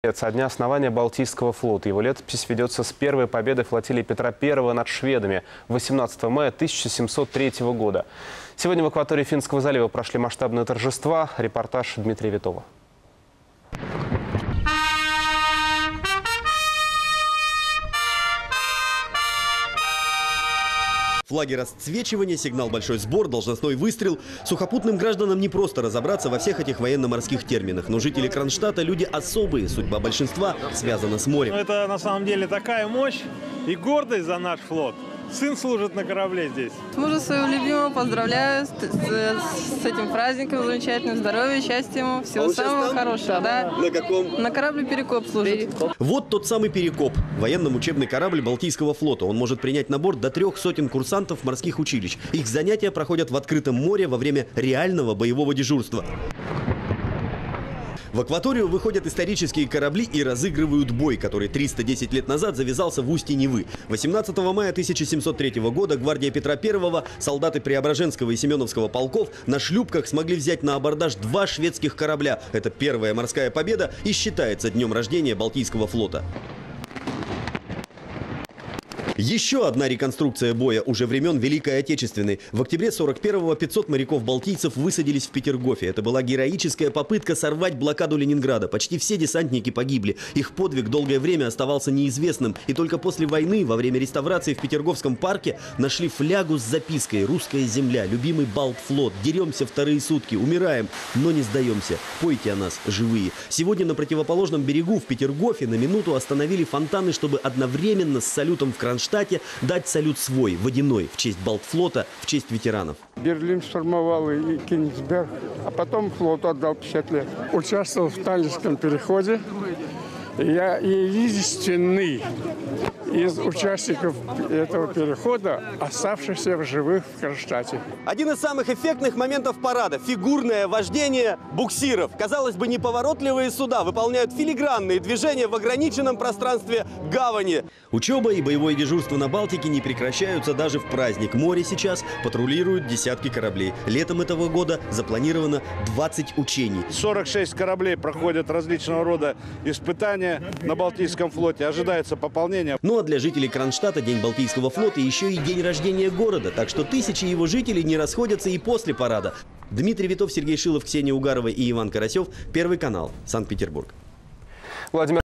Со дня основания Балтийского флота. Его летопись ведется с первой победы флотилии Петра I над шведами 18 мая 1703 года. Сегодня в акватории Финского залива прошли масштабные торжества. Репортаж Дмитрия Витова. Флаги расцвечивания, сигнал «Большой сбор», должностной выстрел. Сухопутным гражданам не просто разобраться во всех этих военно-морских терминах. Но жители Кронштадта – люди особые. Судьба большинства связана с морем. Это на самом деле такая мощь и гордость за наш флот. Сын служит на корабле здесь. Мужа своего любимого поздравляю с этим праздником замечательным. Здоровья, счастья ему, всего самого хорошего. Да? На каком? На корабле «Перекоп» служит. Вот тот самый «Перекоп» – военно-учебный корабль Балтийского флота. Он может принять на борт до 300 курсантов морских училищ. Их занятия проходят в открытом море во время реального боевого дежурства. В акваторию выходят исторические корабли и разыгрывают бой, который 310 лет назад завязался в устье Невы. 18 мая 1703 года гвардия Петра I, солдаты Преображенского и Семеновского полков на шлюпках смогли взять на абордаж 2 шведских корабля. Это первая морская победа и считается днем рождения Балтийского флота. Еще одна реконструкция боя уже времен Великой Отечественной. В октябре 41-го 500 моряков-балтийцев высадились в Петергофе. Это была героическая попытка сорвать блокаду Ленинграда. Почти все десантники погибли. Их подвиг долгое время оставался неизвестным. И только после войны, во время реставрации в Петерговском парке, нашли флягу с запиской «Русская земля, любимый Балтфлот. Деремся вторые сутки, умираем, но не сдаемся. Пойте о нас, живые». Сегодня на противоположном берегу в Петергофе на минуту остановили фонтаны, чтобы одновременно с салютом в Кронштадте дать салют свой, водяной, в честь Балтфлота, в честь ветеранов. Берлин штурмовал и Кенигсберг, а потом флоту отдал 50 лет. Участвовал в Таллинском переходе. Я единственный из участников этого перехода, оставшихся в живых в Кронштадте. Один из самых эффектных моментов парада – фигурное вождение буксиров. Казалось бы, неповоротливые суда выполняют филигранные движения в ограниченном пространстве гавани. Учеба и боевое дежурство на Балтике не прекращаются даже в праздник. Море сейчас патрулируют десятки кораблей. Летом этого года запланировано 20 учений. 46 кораблей проходят различного рода испытания на Балтийском флоте. Ожидается пополнение. Ну а для жителей Кронштадта День Балтийского флота еще и день рождения города. Так что тысячи его жителей не расходятся и после парада. Дмитрий Витов, Сергей Шилов, Ксения Угарова и Иван Карасев. Первый канал. Санкт-Петербург. Владимир